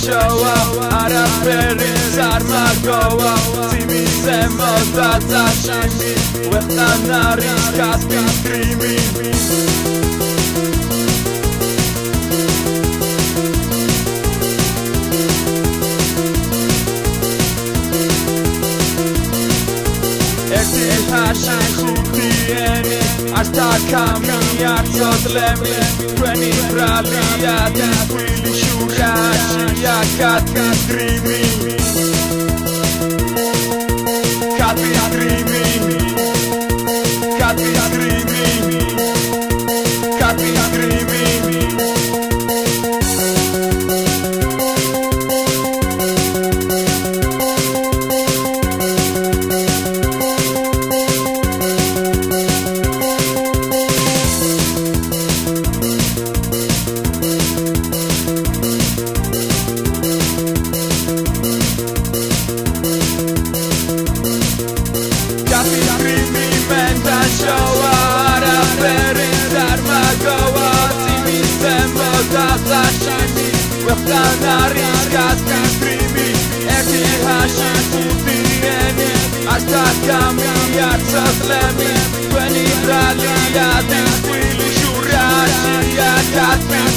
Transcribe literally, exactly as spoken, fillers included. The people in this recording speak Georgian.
შოვა არაფერი წარმარგოა სიმის ემოდა წაშიმი ვეხტან არის კასპის კრიმი ერთი ჰაში ხუთიანი არც თაქამი არც ოდლემი თქვენი ბრალია დისხვილი შურაშია კატის გრიმი კატის გრიმი კატის გრიმი კატის გრიმი შოვა არაფერი წარმარგოა სიმის ემოდა წაშიმი ვეხტან არის კასპის კრიმი ერთი ჰაში ხუთიანი არც თაქამი არც ოდლემი თქვენი ბრალია დისხვილი შურაშია კასპის